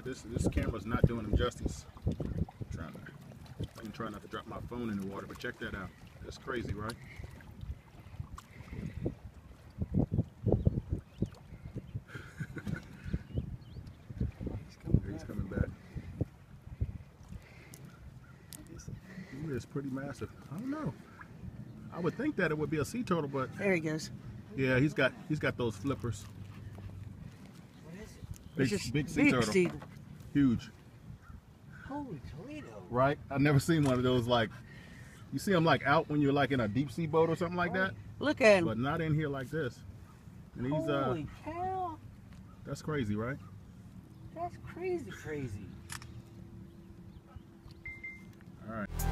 this camera's not doing him justice. I'm trying not to drop my phone in the water, but check that out. That's crazy, right? He's coming back. It's pretty massive. I don't know. I would think that it would be a sea turtle, but there he goes. Yeah, he's got those flippers. What is it? Big sea turtle. Huge. Holy Toledo. Right? I've never seen one of those. Like, you see them like out when you're like in a deep sea boat or something like that. Look at him. But not in here like this. And he's holy cow. That's crazy, right? That's crazy. All right.